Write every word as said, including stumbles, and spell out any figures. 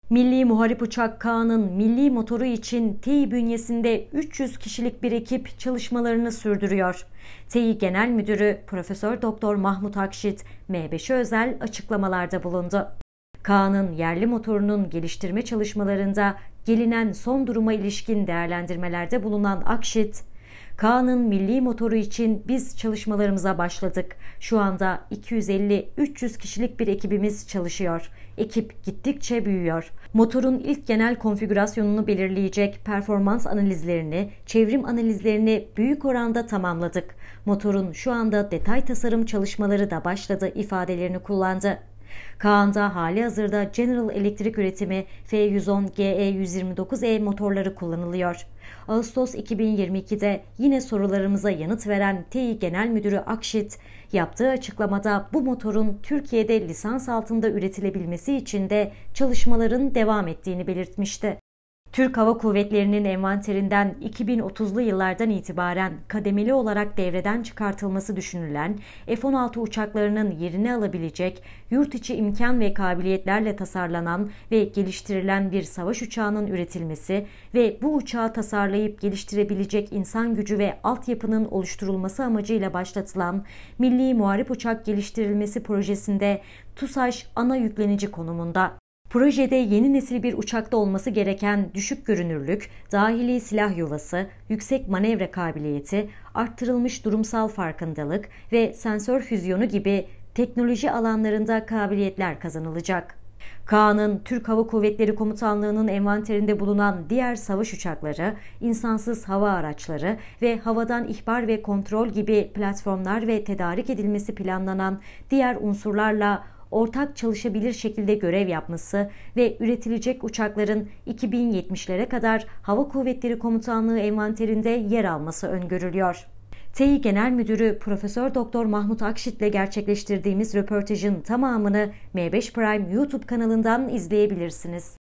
Milli Muharip Uçak Ka'nın milli motoru için T İ bünyesinde üç yüz kişilik bir ekip çalışmalarını sürdürüyor. T İ Genel Müdürü Profesör Doktor Mahmut Akşit, M beşe özel açıklamalarda bulundu. Ka'nın yerli motorunun geliştirme çalışmalarında gelinen son duruma ilişkin değerlendirmelerde bulunan Akşit, Ka'nın milli motoru için biz çalışmalarımıza başladık. Şu anda iki yüz elli üç yüz kişilik bir ekibimiz çalışıyor. Ekip gittikçe büyüyor. Motorun ilk genel konfigürasyonunu belirleyecek performans analizlerini, çevrim analizlerini büyük oranda tamamladık. Motorun şu anda detay tasarım çalışmaları da başladı ifadelerini kullandı. Ka'nda halihazırda General Electric üretimi F yüz on G E yüz yirmi dokuz E motorları kullanılıyor. Ağustos iki bin yirmi ikide yine sorularımıza yanıt veren T İ Genel Müdürü Akşit, yaptığı açıklamada bu motorun Türkiye'de lisans altında üretilebilmesi için de çalışmaların devam ettiğini belirtmişti. Türk Hava Kuvvetleri'nin envanterinden iki bin otuzlu yıllardan itibaren kademeli olarak devreden çıkartılması düşünülen F on altı uçaklarının yerini alabilecek yurt içi imkan ve kabiliyetlerle tasarlanan ve geliştirilen bir savaş uçağının üretilmesi ve bu uçağı tasarlayıp geliştirebilecek insan gücü ve altyapının oluşturulması amacıyla başlatılan Milli Muharip Uçak Geliştirilmesi Projesi'nde TUSAŞ ana yüklenici konumunda. Projede yeni nesil bir uçakta olması gereken düşük görünürlük, dahili silah yuvası, yüksek manevra kabiliyeti, arttırılmış durumsal farkındalık ve sensör füzyonu gibi teknoloji alanlarında kabiliyetler kazanılacak. Ka'nın Türk Hava Kuvvetleri Komutanlığı'nın envanterinde bulunan diğer savaş uçakları, insansız hava araçları ve havadan ihbar ve kontrol gibi platformlar ve tedarik edilmesi planlanan diğer unsurlarla ortak çalışabilir şekilde görev yapması ve üretilecek uçakların iki bin yetmişlere kadar Hava Kuvvetleri Komutanlığı envanterinde yer alması öngörülüyor. T İ Genel Müdürü Profesör Doktor Mahmut Akşit ile gerçekleştirdiğimiz röportajın tamamını M beş Prime YouTube kanalından izleyebilirsiniz.